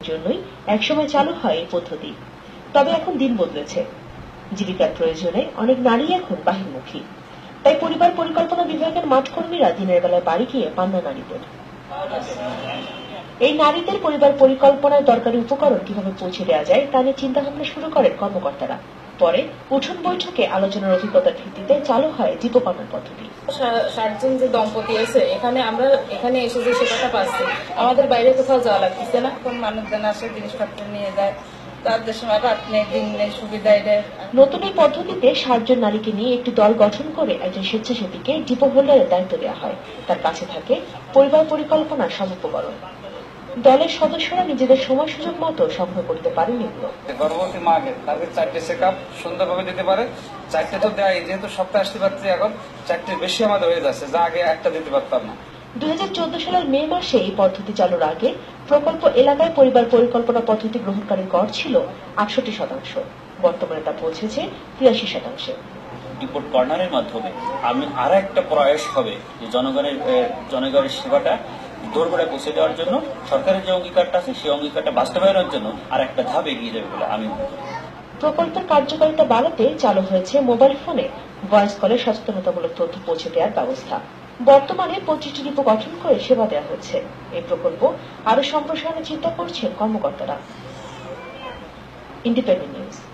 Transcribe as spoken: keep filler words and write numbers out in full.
জন্যই একসময় চালু হয় এই পদ্ধতি। তবে এখন দিন বদলেছে, জীবিকার প্রয়োজনে অনেক নারী এখন বাহিরমুখী। তাই পরিবার পরিকল্পনা বিভাগের মাঠকর্মীরা দিনের বেলায় বাড়ি গিয়ে পান না নারীদের। এই নারীদের পরিবার পরিকল্পনায় দরকারি উপকরণ কিভাবে পৌঁছে দেওয়া যায় তা নিয়ে চিন্তা ভাবনা শুরু করেন কর্মকর্তারা। পরে উঠোন বৈঠকে আলোচনার অভিজ্ঞতার ভিত্তিতে চালু হয় দীপকর্ণ পদ্ধতি। ষাটজন যে দম্পতি আছে এখানে আমরা এখানে এসে যে সেবাটা পাচ্ছি, আমাদের বাইরে কোথাও যাওয়া লাগতেছে না। কোন মানুষজন আসে জিনিসপত্র নিয়ে যায়, তাদের সময় রাত নেই দিন নেই, সুবিধা দেয়। নতুন এই পদ্ধতিতে ষাটজন নারীকে নিয়ে একটি দল গঠন করে একজন স্বেচ্ছাসেবীকে ডিপো হোল্ডারের দায়িত্ব দেওয়া হয়। তার কাছে থাকে পরিবার পরিকল্পনার সব উপকরণ। দলের সদস্যরা নিজেদের সময় সুযোগ মতো সংগ্রহ করতে পারেন এগুলো। গর্ভবতী মাকে তাদের চারটে চেক আপ সুন্দরভাবে দিতে পারে। চারটে তো দেয়, যেহেতু সপ্তাহে আসতে পারছি, এখন চারটে বেশি আমাদের হয়ে যাচ্ছে, যা আগে একটা দিতে পারতাম না। দুই হাজার চোদ্দ সালের মে মাসে এই পদ্ধতি চালুর আগে প্রকল্প এলাকায় পরিবার পরিকল্পনা পদ্ধতি গ্রহণকারীর গড় ছিল আটষট্টি শতাংশ। বর্তমানে তা পৌঁছেছে তিরাশি শতাংশে। রিপোর্ট কর্নারের মাধ্যমে আমি আর একটা প্রয়াস হবে যে জনগণের জনগণের সেবাটা দোরগোড়ায় পৌঁছে দেওয়ার জন্য সরকারের যে অঙ্গীকারটা আছে সেই অঙ্গীকারটা বাস্তবায়নের জন্য আর একটা ধাপ এগিয়ে যাবে বলে আমি মনে করি। প্রকল্পের কার্যকারিতা বাড়াতে চালু হয়েছে মোবাইল ফোনে ভয়েস কলে সচেতনতামূলক তথ্য পৌঁছে দেওয়ার ব্যবস্থা। বর্তমানে পঁচিশটি ডিপো গঠন করে সেবা দেওয়া হচ্ছে। এই প্রকল্প আরো সম্প্রসারণের চিন্তা করছেন কর্মকর্তারা। Independent news.